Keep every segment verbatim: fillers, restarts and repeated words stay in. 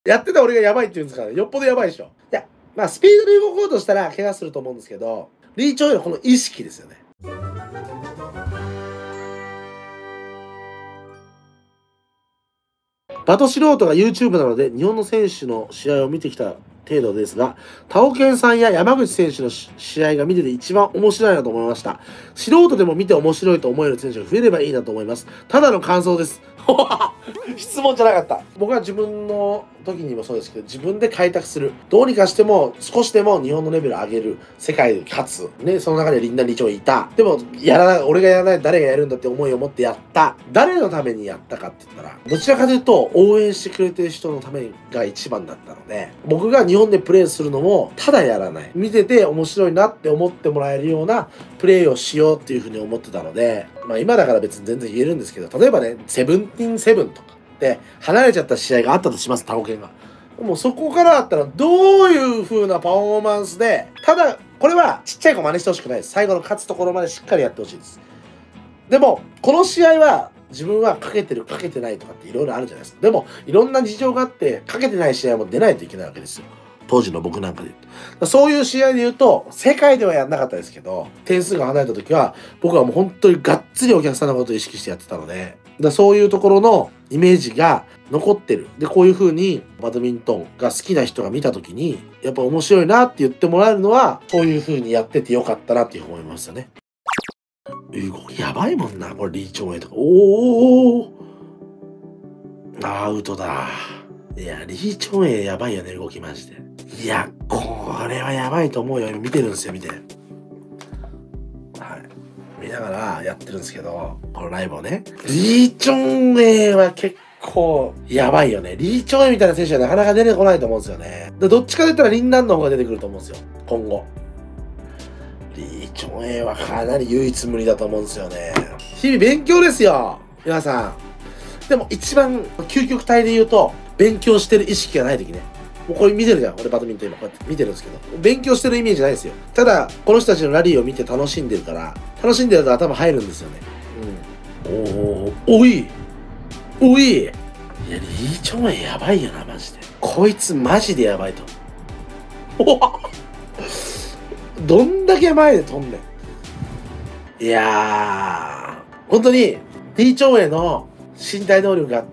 やってた俺がやばいって言うんですから、よっぽどやばいでしょ。いや、まあスピードで動こうとしたら怪我すると思うんですけど、リーチョウへのこの意識ですよね。バト素人が YouTube なので日本の選手の試合を見てきた程度ですが、タオケンさんや山口選手の試合が見てて一番面白いなと思いました。素人でも見て面白いと思える選手が増えればいいなと思います。ただの感想です。質問じゃなかった。僕は自分の時にもそうですけど、自分で開拓する。どうにかしても、少しでも日本のレベルを上げる。世界で勝つ。ね、その中でリンダ・リチョウいた。でも、やらない、俺がやらない、誰がやるんだって思いを持ってやった。誰のためにやったかって言ったら、どちらかというと、応援してくれてる人のためが一番だったので、僕が日本でプレーするのも、ただやらない。見てて面白いなって思ってもらえるようなプレーをしようっていうふうに思ってたので、まあ今だから別に全然言えるんですけど、例えばね、セブンティーンセブンとかで離れちゃった試合があったとします、タオケンが。もうそこからだったらどういう風なパフォーマンスで、ただ、これはちっちゃい子真似してほしくないです。最後の勝つところまでしっかりやってほしいです。でも、この試合は自分はかけてる、かけてないとかっていろいろあるじゃないですか。でも、いろんな事情があって、かけてない試合も出ないといけないわけですよ。当時の僕なんかで言うと。そういう試合で言うと、世界ではやんなかったですけど、点数が離れた時は、僕はもう本当にがっつりお客さんのことを意識してやってたので、だそういうところのイメージが残ってる。で、こういう風にバドミントンが好きな人が見た時に、やっぱ面白いなって言ってもらえるのは、そういう風にやっててよかったなっていう思いましたね。動きやばいもんな、これリーチョウエとか。おーアウトだ。いや、リーチョウエやばいよね、動きマジで。いや、これはやばいと思うよ。今見てるんですよ、見て。はい。見ながらやってるんですけど、このライブをね。リーチョウエは結構やばいよね。リーチョウエみたいな選手はなかなか出てこないと思うんですよね。でどっちかと言ったらリンナンの方が出てくると思うんですよ、今後。リーチョウエはかなり唯一無二だと思うんですよね。日々勉強ですよ、皆さん。でも一番究極体で言うと、勉強してる意識がない時ね。もうこれ見てるじゃん。俺バドミントン今こうやって見てるんですけど。勉強してるイメージないですよ。ただ、この人たちのラリーを見て楽しんでるから、楽しんでると頭入るんですよね。うん。おー、おいおいいや、リーチョウエやばいよな、マジで。こいつマジでやばいと。おわどんだけ前で飛んでん。いやー、本当に、リーチョウエの身体能力があって、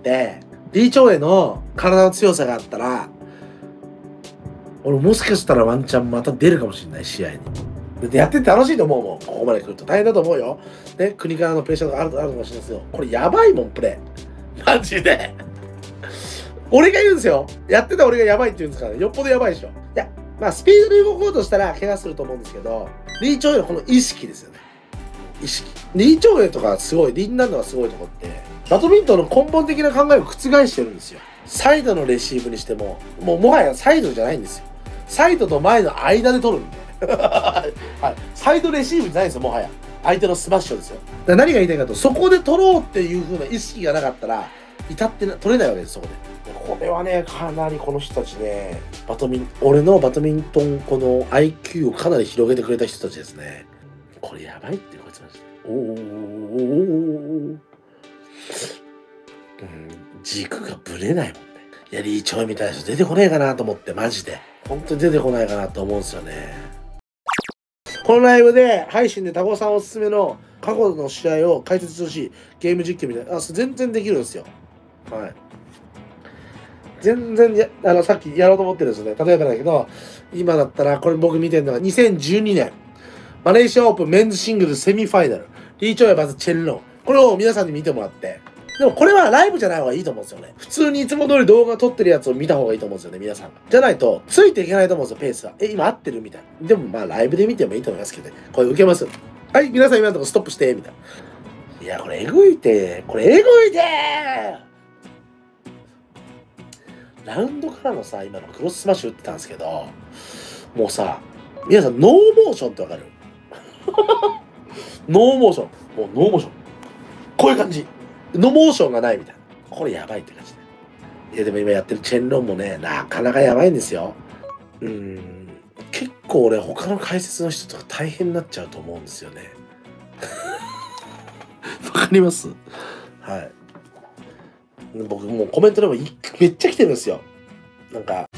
リーチョウエの体の強さがあったら、俺もしかしたらワンチャンまた出るかもしれない、試合に。でやってて楽しいと思うもん。ここまで来ると大変だと思うよ。ね、国からのプレッシャーがあるとあるかもしれないですよ。これやばいもん、プレー。マジで。俺が言うんですよ。やってた俺がやばいって言うんですから、ね、よっぽどやばいでしょ。いや、まあスピードで動こうとしたら怪我すると思うんですけど、リーチョウエのこの意識ですよね。意識。リーチョウエとかすごい、リンナンドがすごいとこって、バドミントンの根本的な考えを覆してるんですよ。サイドのレシーブにしても、もうもはやサイドじゃないんですよ。サイドと前の間で取るんで。はい。サイドレシーブじゃないんですよ、もはや。相手のスマッシュですよ。だから何が言いたいかと、そこで取ろうっていう風な意識がなかったら、至ってな取れないわけです、そこで。これはね、かなりこの人たちね、バドミン、俺のバドミントン、この アイキュー をかなり広げてくれた人たちですね。これやばいって、こいつマジで。おーおーおーおー。うん、軸がぶれないもんね。いや、リーチョウみたいな人出てこねえかなと思って、マジで。本当に出てこないかなと思うんですよね。このライブで、配信でタコさんおすすめの過去の試合を解説してほしいゲーム実況みたいな、あ、全然できるんですよ。はい。全然や、あの、さっきやろうと思ってるんですよね。例えばだけど、今だったら、これ僕見てるのがにせんじゅうにねん、マレーシアオープンメンズシングルセミファイナル、リーチョウやまずチェンロン。これを皆さんに見てもらって、でもこれはライブじゃない方がいいと思うんですよね。普通にいつも通り動画撮ってるやつを見た方がいいと思うんですよね、皆さんが。じゃないと、ついていけないと思うんですよ、ペースが。え、今合ってるみたいな。でもまあライブで見てもいいと思いますけどね。これ受けます。はい、皆さん今のところストップして、みたいな。いや、これえぐいて、これえぐいてラウンドからのさ、今のクロススマッシュ打ってたんですけど、もうさ、皆さんノーモーションってわかる？ノーモーション。もうノーモーション。こういう感じ。ノーモーションがないみたいな。これやばいって感じで。いやでも今やってるチェンロンもね、なかなかやばいんですよ。うーん。結構俺他の解説の人とか大変になっちゃうと思うんですよね。わかります？はい。僕もうコメントでもめっちゃ来てるんですよ。 なんか